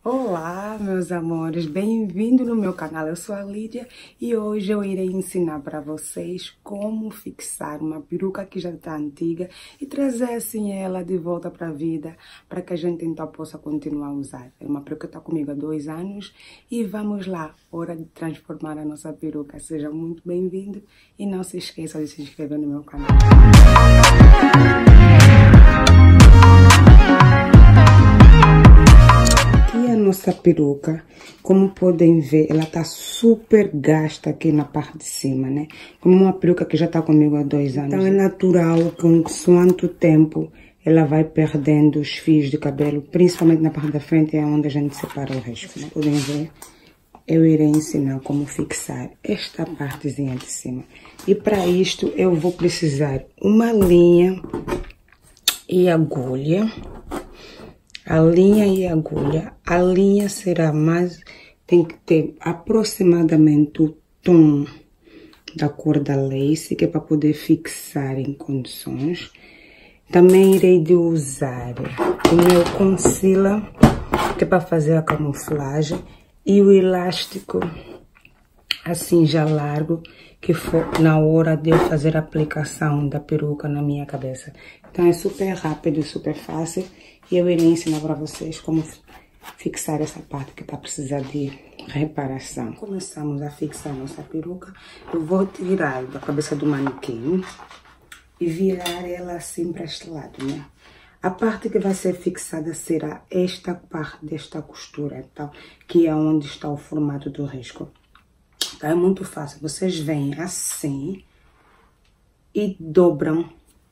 Olá, meus amores, bem-vindo no meu canal. Eu sou a Lídia e hoje eu irei ensinar para vocês como fixar uma peruca que já está antiga e trazer assim ela de volta para a vida, para que a gente então possa continuar a usar. É uma peruca que está comigo há 2 anos e vamos lá, hora de transformar a nossa peruca. Seja muito bem-vindo e não se esqueça de se inscrever no meu canal. E a nossa peruca, como podem ver, ela tá super gasta aqui na parte de cima, né? Como uma peruca que já tá comigo há 2 anos. Então é natural que com quanto tempo ela vai perdendo os fios de cabelo, principalmente na parte da frente, é onde a gente separa o resto. Vocês podem ver, eu irei ensinar como fixar esta partezinha de cima. E para isto eu vou precisar uma linha e agulha. A linha e a agulha. A linha será mais... Tem que ter aproximadamente o tom da cor da lace, que é para poder fixar em condições. Também irei de usar o meu concealer, que é para fazer a camuflagem. E o elástico, assim já largo, que for na hora de eu fazer a aplicação da peruca na minha cabeça. Então é super rápido, super fácil. E eu irei ensinar para vocês como fixar essa parte que está precisando de reparação. Começamos a fixar nossa peruca. Eu vou tirar da cabeça do manequim e virar ela assim para este lado, né? A parte que vai ser fixada será esta parte desta costura, então, que é onde está o formato do risco. Então, é muito fácil. Vocês vêm assim e dobram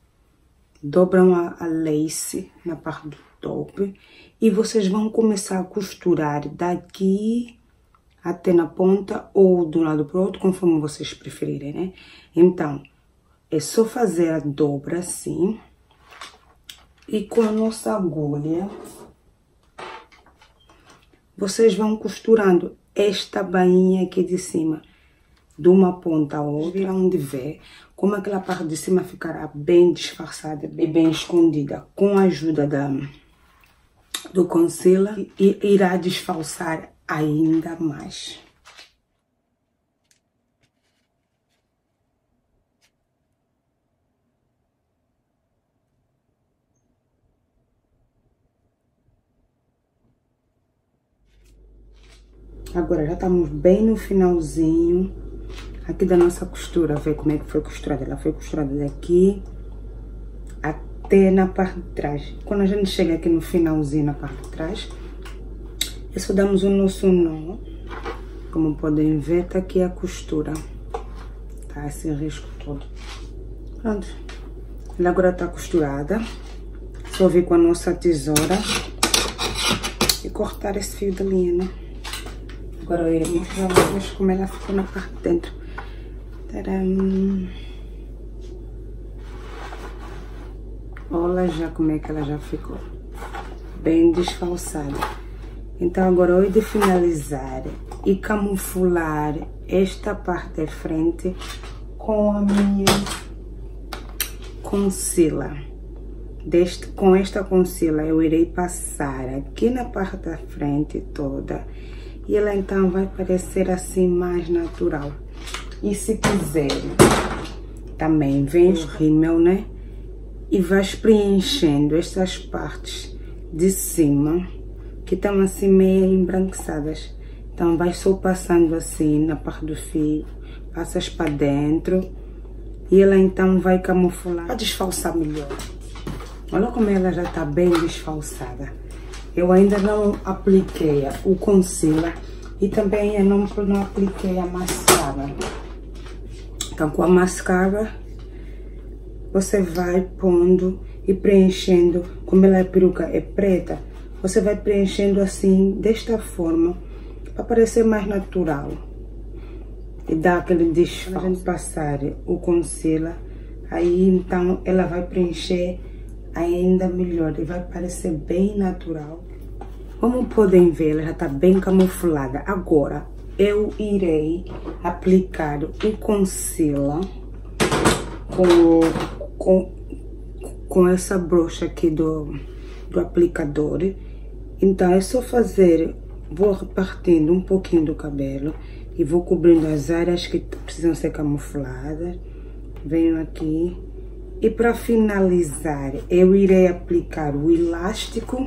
a lace na parte do top e vocês vão começar a costurar daqui até na ponta ou do lado para o outro, conforme vocês preferirem, né? Então, é só fazer a dobra assim e com a nossa agulha vocês vão costurando esta bainha aqui de cima de uma ponta a outra, onde vê como aquela parte de cima ficará bem disfarçada e bem escondida. Com a ajuda do concealer, e irá disfarçar ainda mais. Agora já estamos bem no finalzinho aqui da nossa costura. Vê como é que foi costurada. Ela foi costurada daqui até na parte de trás. Quando a gente chega aqui no finalzinho, na parte de trás, é só damos o nosso nó. Como podem ver, tá aqui a costura. Tá esse risco todo. Pronto. Ela agora tá costurada. Só vir com a nossa tesoura e cortar esse fio da linha, né? Agora eu irei mostrar pra vocês como ela ficou na parte de dentro. Tcharam! Olha já como é que ela já ficou. Bem desfalsada. Então agora eu irei finalizar e camuflar esta parte da frente com a minha concealer. Com esta concealer eu irei passar aqui na parte da frente toda. E ela então vai parecer assim mais natural. E se quiser, também vem o rímel, né? E vais preenchendo estas partes de cima, que estão assim meio embranquiçadas. Então vai só passando assim na parte do fio, passas para dentro. E ela então vai camuflar, para disfarçar melhor. Olha como ela já está bem disfarçada. Eu ainda não apliquei o concealer e também eu não apliquei a mascara. Então, com a mascara, você vai pondo e preenchendo. Como ela é peruca, é preta, você vai preenchendo assim, desta forma, para parecer mais natural. E dar aquele disfarce. Quando a gente passar o concealer, aí então ela vai preencher ainda melhor e vai parecer bem natural. Como podem ver, ela já está bem camuflada. Agora eu irei aplicar o concealer com essa brocha aqui do aplicador Então, é só fazer, vou repartindo um pouquinho do cabelo e vou cobrindo as áreas que precisam ser camufladas. Venho aqui e para finalizar, eu irei aplicar o elástico.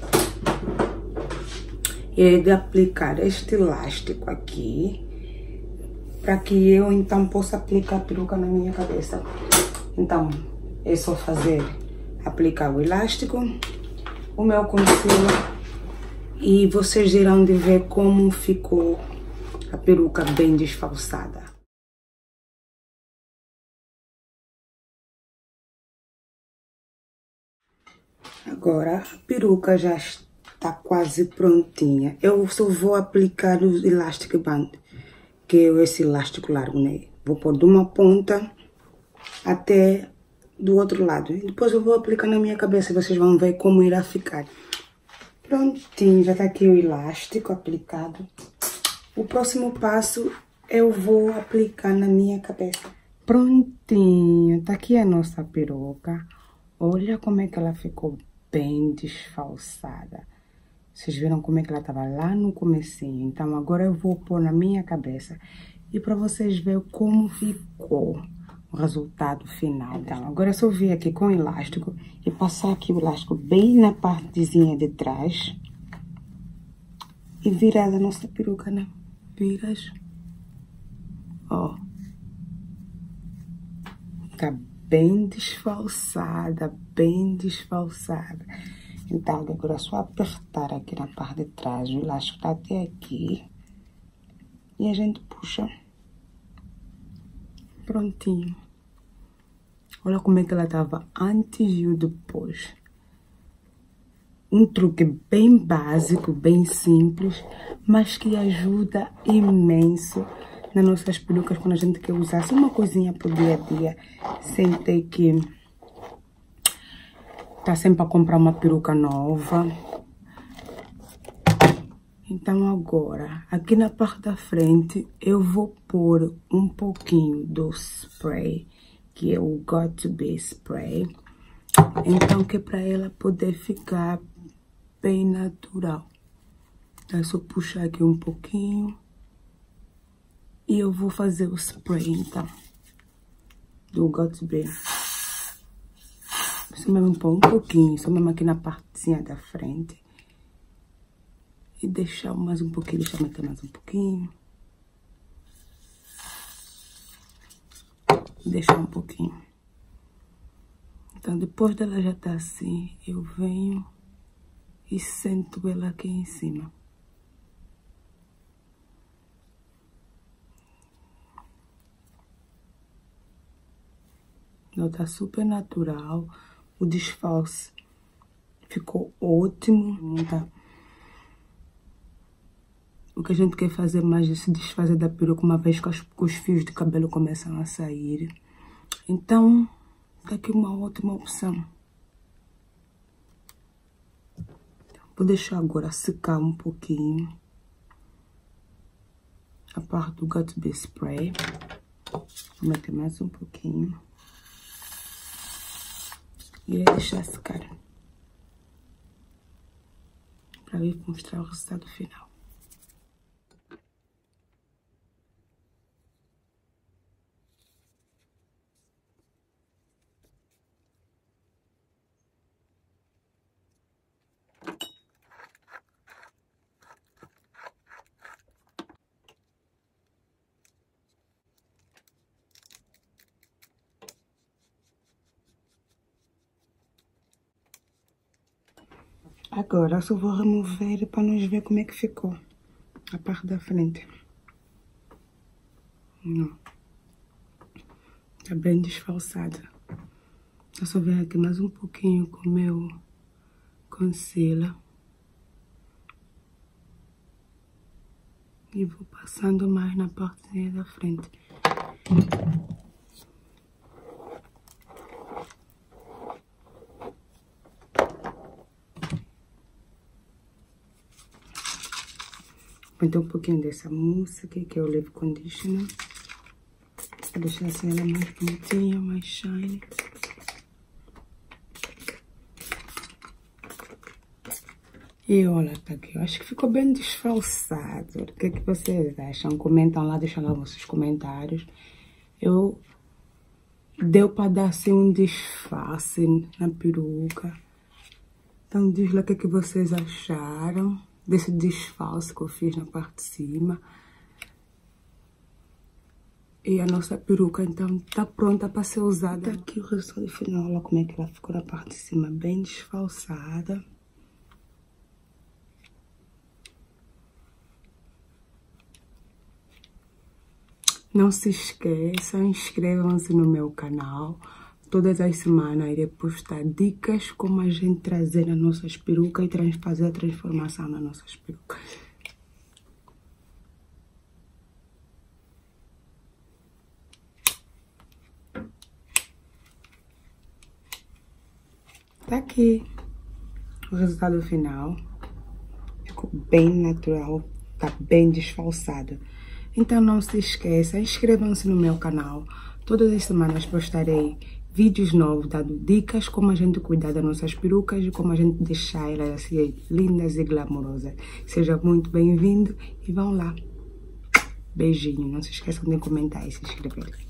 Irei aplicar este elástico aqui, para que eu então possa aplicar a peruca na minha cabeça. Então, é só fazer, aplicar o elástico, o meu concealer, e vocês irão de ver como ficou a peruca bem disfarçada. Agora, a peruca já está quase prontinha. Eu só vou aplicar o elástico band, que é esse elástico largo, né? Vou pôr de uma ponta até do outro lado. E depois eu vou aplicar na minha cabeça, vocês vão ver como irá ficar. Prontinho, já tá aqui o elástico aplicado. O próximo passo eu vou aplicar na minha cabeça. Prontinho, tá aqui a nossa peruca. Olha como é que ela ficou bem disfarçada. Vocês viram como é que ela tava lá no comecinho. Então agora eu vou pôr na minha cabeça e para vocês verem como ficou o resultado final. Então agora é só vir aqui com o elástico e passar aqui o elástico bem na partezinha de trás e virar a nossa peruca, né? Viras, ó, fica bem disfarçada, bem disfarçada. Então agora é só apertar aqui na parte de trás, o elástico tá até aqui e a gente puxa. Prontinho. Olha como é que ela tava antes e o depois. Um truque bem básico, bem simples, mas que ajuda imenso nas nossas perucas quando a gente quer usar só uma coisinha pro dia a dia, sem ter que tá sempre a comprar uma peruca nova. Então agora, aqui na parte da frente, eu vou pôr um pouquinho do spray, que é o Got To Be Spray. Então, que é para ela poder ficar bem natural. É só puxar aqui um pouquinho. E eu vou fazer o spray, então, do Got To Be. Só mesmo pôr um pouquinho, só mesmo aqui na partezinha da frente. E deixar mais um pouquinho, deixar meter mais um pouquinho. Deixar um pouquinho. Então, depois dela já tá assim, eu venho e sento ela aqui em cima. Ela tá super natural. O disfarce ficou ótimo. Não tá... O que a gente quer fazer mais é se desfazer da peruca uma vez que os fios de cabelo começam a sair. Então, tá aqui uma ótima opção. Vou deixar agora secar um pouquinho a parte do Got To Be Spray. Vou meter mais um pouquinho. E aí deixar secar. Para ir mostrar o resultado final. Agora eu só vou remover para nós ver como é que ficou a parte da frente. Não. Tá bem disfarçada. Eu só venho aqui mais um pouquinho com o meu concealer. E vou passando mais na partezinha da frente. Vou ter um pouquinho dessa mousse aqui, que é o Lip Conditioner. Vou deixar assim ela mais bonitinha, mais shiny. E olha, tá aqui. Eu acho que ficou bem disfarçado. O que é que vocês acham? Comentam lá, deixam lá vossos comentários. Deu para dar assim um disfarce na peruca. Então diz lá o que é que vocês acharam desse disfarce que eu fiz na parte de cima. E a nossa peruca, então, tá pronta para ser usada. Tá aqui o resultado final, olha como é que ela ficou na parte de cima, bem disfarçada. Não se esqueçam, inscrevam-se no meu canal. Todas as semanas irei postar dicas como a gente trazer as nossas perucas e fazer a transformação nas nossas perucas. Tá aqui o resultado final. Ficou bem natural, tá bem disfarçado. Então não se esqueça, inscrevam-se no meu canal. Todas as semanas postarei vídeos novos dando dicas como a gente cuidar das nossas perucas e como a gente deixar elas assim lindas e glamourosas. Seja muito bem-vindo e vão lá. Beijinho, não se esqueçam de comentar e se inscrever.